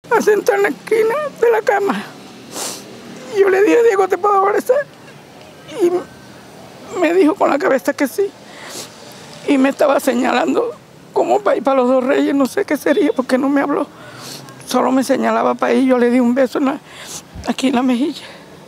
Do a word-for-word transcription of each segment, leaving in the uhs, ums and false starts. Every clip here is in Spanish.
sentado en la esquina de la cama. Y yo le dije, Diego, ¿te puedo abrazar? Y me dijo con la cabeza que sí. Y me estaba señalando como para ir para los Dos Reyes, no sé qué sería, porque no me habló. Solo me señalaba para ir, yo le di un beso en la, aquí en la mejilla.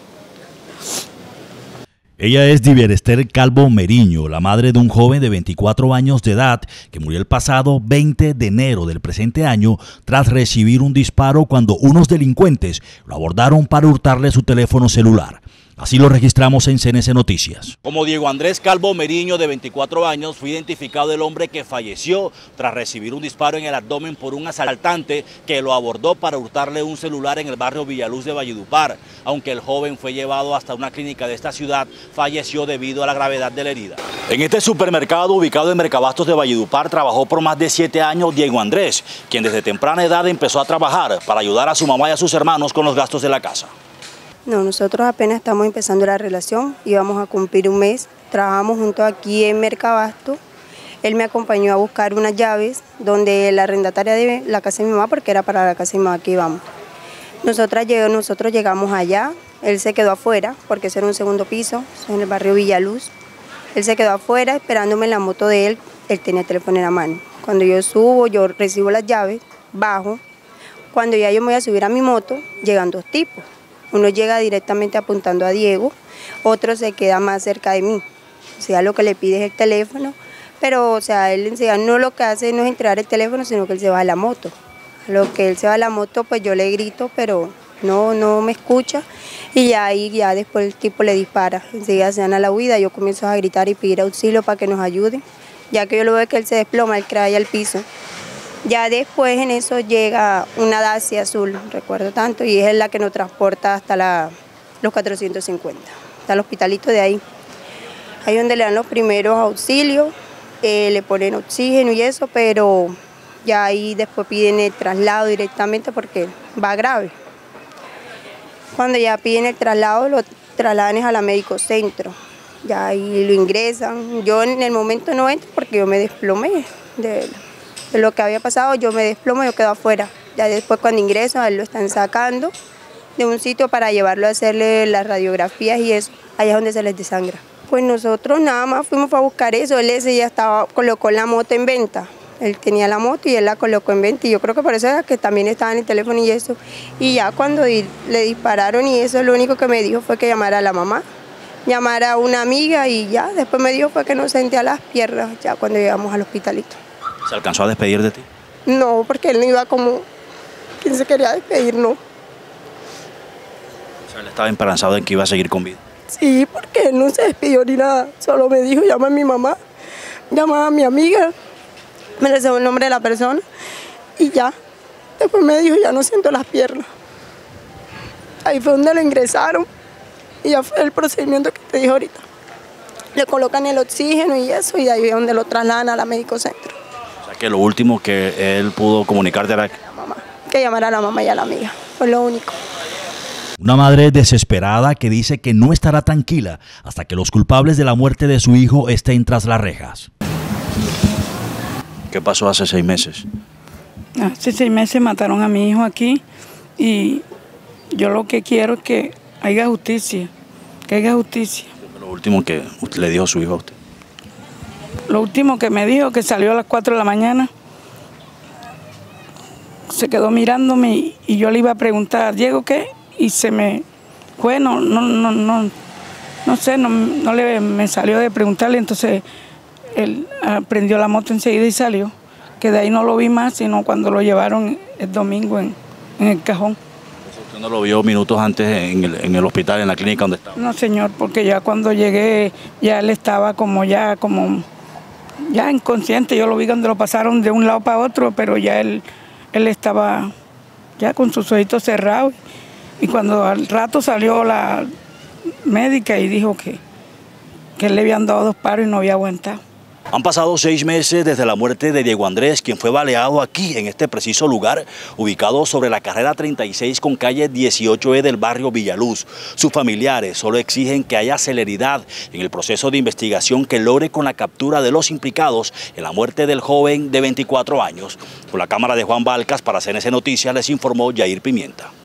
Ella es Diver Esther Calvo Meriño, la madre de un joven de veinticuatro años de edad que murió el pasado veinte de enero del presente año tras recibir un disparo cuando unos delincuentes lo abordaron para hurtarle su teléfono celular. Así lo registramos en C N C Noticias. Como Diego Andrés Calvo Meriño, de veinticuatro años, fue identificado el hombre que falleció tras recibir un disparo en el abdomen por un asaltante que lo abordó para hurtarle un celular en el barrio Villaluz de Valledupar. Aunque el joven fue llevado hasta una clínica de esta ciudad, falleció debido a la gravedad de la herida. En este supermercado ubicado en Mercabastos de Valledupar trabajó por más de siete años Diego Andrés, quien desde temprana edad empezó a trabajar para ayudar a su mamá y a sus hermanos con los gastos de la casa. No, nosotros apenas estamos empezando la relación, íbamos a cumplir un mes, trabajamos juntos aquí en Mercabasto. Él me acompañó a buscar unas llaves donde la arrendataria de la casa de mi mamá, porque era para la casa de mi mamá que íbamos. Nosotras, nosotros llegamos allá, él se quedó afuera, porque ese era un segundo piso, en el barrio Villaluz. Él se quedó afuera esperándome en la moto de él, él tenía el teléfono en la mano. Cuando yo subo, yo recibo las llaves, bajo. Cuando ya yo me voy a subir a mi moto, llegan dos tipos. Uno llega directamente apuntando a Diego, otro se queda más cerca de mí. O sea, lo que le pide es el teléfono, pero o sea, él no lo que hace no es entregar el teléfono, sino que él se va a la moto. A lo que él se va a la moto, pues yo le grito, pero no, no me escucha. Y ya ahí, ya después el tipo le dispara. Enseguida se dan a la huida, yo comienzo a gritar y pedir auxilio para que nos ayuden. Ya que yo lo veo que él se desploma, él cae al piso. Ya después en eso llega una Dacia azul, recuerdo tanto, y es la que nos transporta hasta la, los cuatrocientos cincuenta, hasta el hospitalito de ahí. Ahí donde le dan los primeros auxilios, eh, le ponen oxígeno y eso, pero ya ahí después piden el traslado directamente porque va grave. Cuando ya piden el traslado, lo trasladan a la Médico Centro, ya ahí lo ingresan. Yo en el momento no entro porque yo me desplomé de él. De lo que había pasado, yo me desplomo y yo quedo afuera. Ya después cuando ingreso, a él lo están sacando de un sitio para llevarlo a hacerle las radiografías y eso, allá es donde se les desangra. Pues nosotros nada más fuimos a buscar eso, él ese ya estaba, colocó la moto en venta. Él tenía la moto y él la colocó en venta y yo creo que por eso era que también estaba en el teléfono y eso. Y ya cuando le dispararon y eso, lo único que me dijo fue que llamara a la mamá, llamara a una amiga y ya, después me dijo fue que nos sentía las piernas ya cuando llegamos al hospitalito. ¿Se alcanzó a despedir de ti? No, porque él no iba como quien se quería despedir, no. O sea, él estaba esperanzado en que iba a seguir con vida. Sí, porque él no se despidió ni nada. Solo me dijo, llama a mi mamá, llama a mi amiga, me le dio el nombre de la persona y ya. Después me dijo, ya no siento las piernas. Ahí fue donde lo ingresaron y ya fue el procedimiento que te dije ahorita. Le colocan el oxígeno y eso y de ahí es donde lo trasladan a la Médico Centro. Que lo último que él pudo comunicarte era la mamá, que llamara a la mamá y a la amiga, fue lo único. Una madre desesperada que dice que no estará tranquila hasta que los culpables de la muerte de su hijo estén tras las rejas. ¿Qué pasó hace seis meses? Hace seis meses mataron a mi hijo aquí y yo lo que quiero es que haya justicia, que haya justicia. Lo último que usted le dijo a su hijo a usted. Lo último que me dijo, que salió a las cuatro de la mañana, se quedó mirándome y, y yo le iba a preguntar, Diego, ¿qué? Y se me fue, no, no, no, no, no sé, no, no le, me salió de preguntarle, entonces él prendió la moto enseguida y salió, que de ahí no lo vi más, sino cuando lo llevaron el domingo en, en el cajón. ¿Usted no lo vio minutos antes en el, en el hospital, en la clínica donde estaba? No, señor, porque ya cuando llegué, ya él estaba como ya, como... ya inconsciente, yo lo vi cuando lo pasaron de un lado para otro, pero ya él, él estaba ya con sus ojitos cerrados. Y cuando al rato salió la médica y dijo que, que él le habían dado dos paros y no había aguantado. Han pasado seis meses desde la muerte de Diego Andrés, quien fue baleado aquí, en este preciso lugar, ubicado sobre la carrera treinta y seis con calle dieciocho E del barrio Villaluz. Sus familiares solo exigen que haya celeridad en el proceso de investigación que logre con la captura de los implicados en la muerte del joven de veinticuatro años. Con la cámara de Juan Balcas, para C N C Noticias, les informó Yair Pimienta.